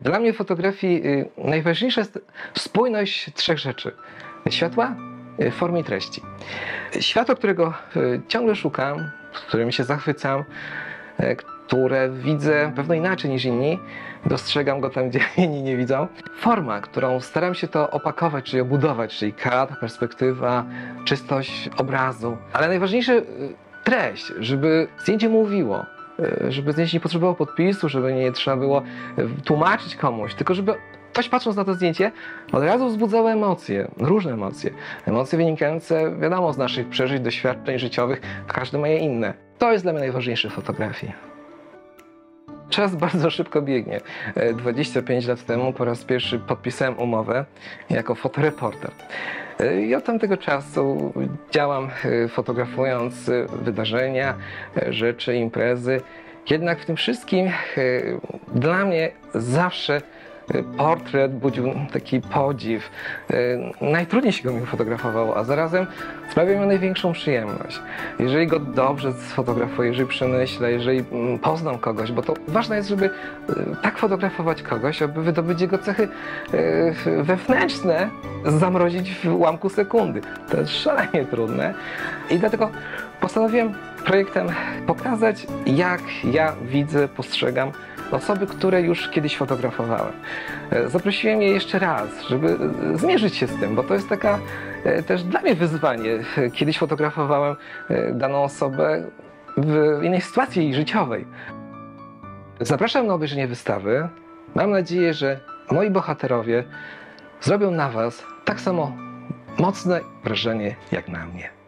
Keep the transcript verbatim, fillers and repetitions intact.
Dla mnie w fotografii najważniejsza jest spójność trzech rzeczy. Światła, formy i treści. Światło, którego ciągle szukam, którym się zachwycam, które widzę pewno inaczej niż inni, dostrzegam go tam, gdzie inni nie widzą. Forma, którą staram się to opakować, czyli obudować, czyli kadr, perspektywa, czystość obrazu. Ale najważniejsze treść, żeby zdjęcie mówiło, żeby zdjęcie nie potrzebowało podpisu, żeby nie trzeba było tłumaczyć komuś, tylko żeby ktoś, patrząc na to zdjęcie, od razu wzbudzało emocje, różne emocje. Emocje wynikające, wiadomo, z naszych przeżyć, doświadczeń życiowych, każdy ma je inne. To jest dla mnie najważniejsze w fotografii. Czas bardzo szybko biegnie. dwadzieścia pięć lat temu po raz pierwszy podpisałem umowę jako fotoreporter. I od tamtego czasu działam fotografując wydarzenia, rzeczy, imprezy. Jednak w tym wszystkim dla mnie zawsze portret budził taki podziw. Najtrudniej się go mi fotografowało, a zarazem sprawia mi największą przyjemność. Jeżeli go dobrze sfotografuję, jeżeli przemyślę, jeżeli poznam kogoś, bo to ważne jest, żeby tak fotografować kogoś, aby wydobyć jego cechy wewnętrzne, zamrozić w ułamku sekundy. To jest szalenie trudne i dlatego postanowiłem projektem pokazać, jak ja widzę, postrzegam osoby, które już kiedyś fotografowałem. Zaprosiłem je jeszcze raz, żeby zmierzyć się z tym, bo to jest taka też dla mnie wyzwanie. Kiedyś fotografowałem daną osobę w innej sytuacji życiowej. Zapraszam na obejrzenie wystawy. Mam nadzieję, że moi bohaterowie zrobią na Was tak samo mocne wrażenie jak na mnie.